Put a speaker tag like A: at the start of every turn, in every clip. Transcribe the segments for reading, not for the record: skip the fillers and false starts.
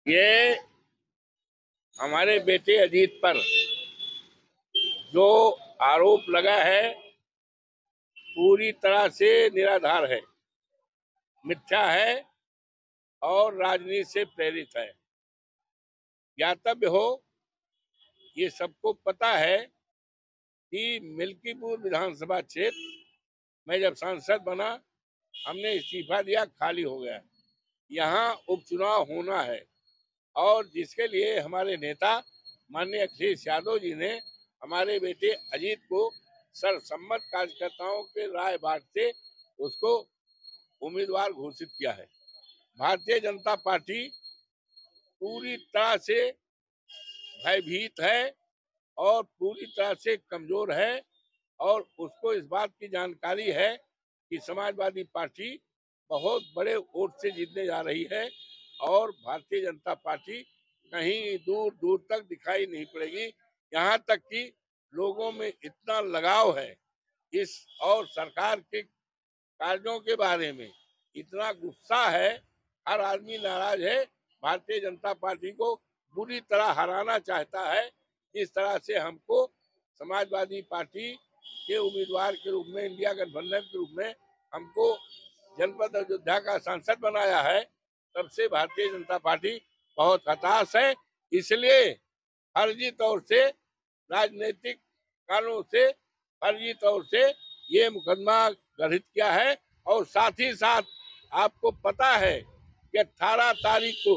A: ये हमारे बेटे अजीत पर जो आरोप लगा है पूरी तरह से निराधार है, मिथ्या है और राजनीति से प्रेरित है। ज्ञातव्य हो, ये सबको पता है कि मिल्कीपुर विधानसभा क्षेत्र में जब सांसद बना, हमने इस्तीफा दिया, खाली हो गया। यहाँ उपचुनाव होना है और जिसके लिए हमारे नेता माननीय अखिलेश यादव जी ने हमारे बेटे अजीत को सर्वसम्मत कार्यकर्ताओं के राय बांट से उसको उम्मीदवार घोषित किया है। भारतीय जनता पार्टी पूरी तरह से भयभीत है और पूरी तरह से कमजोर है और उसको इस बात की जानकारी है कि समाजवादी पार्टी बहुत बड़े वोट से जीतने जा रही है और भारतीय जनता पार्टी कहीं दूर दूर तक दिखाई नहीं पड़ेगी। यहाँ तक कि लोगों में इतना लगाव है इस और सरकार के कार्यों के बारे में इतना गुस्सा है, हर आदमी नाराज है, भारतीय जनता पार्टी को बुरी तरह हराना चाहता है। इस तरह से हमको समाजवादी पार्टी के उम्मीदवार के रूप में, इंडिया गठबंधन के रूप में हमको जनपद अयोध्या का सांसद बनाया है, तब से भारतीय जनता पार्टी बहुत हताश है। इसलिए फर्जी तौर से, राजनीतिक कारणों से फर्जी तौर से ये मुकदमा गठित किया है। और साथ ही साथ आपको पता है कि 18 तारीख को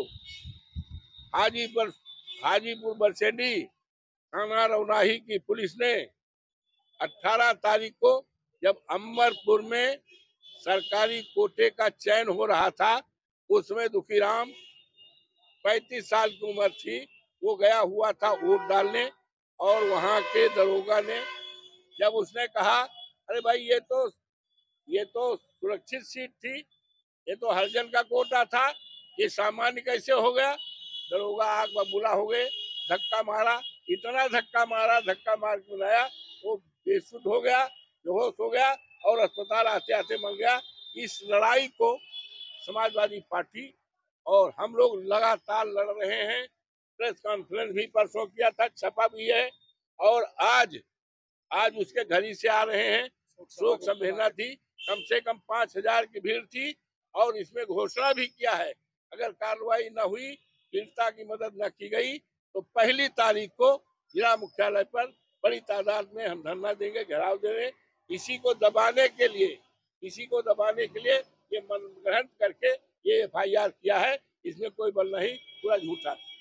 A: हाजीपुर बरसेडी थाना रौनाही की पुलिस ने 18 तारीख को जब अम्बरपुर में सरकारी कोटे का चयन हो रहा था, उसमें दुखीराम 35 साल की उम्र थी, वो गया हुआ था वोट डालने और वहां के दरोगा ने जब उसने कहा अरे भाई ये तो सुरक्षित सीट थी, ये तो हरिजन का कोटा था, ये सामान्य कैसे हो गया। दरोगा आग बबूला हो गए, धक्का मारा, इतना धक्का मार के बुलाया, वो बेसुध हो गया, बेहोश हो गया और अस्पताल आते आते मर गया। इस लड़ाई को समाजवादी पार्टी और हम लोग लगातार लड़ रहे हैं। प्रेस कॉन्फ्रेंस भी परसों किया था, छपा भी है और आज उसके घर ही से आ रहे हैं। शोक संवेदना थी, कम से कम 5,000 की भीड़ थी और इसमें घोषणा भी किया है अगर कार्रवाई न हुई, पीड़िता की मदद न की गई तो 1 तारीख को जिला मुख्यालय पर बड़ी तादाद में हम धरना देंगे, घेराव देंगे। इसी को दबाने के लिए ये मन ग्रहण करके ये FIR किया है, इसमें कोई बल नहीं, पूरा झूठा।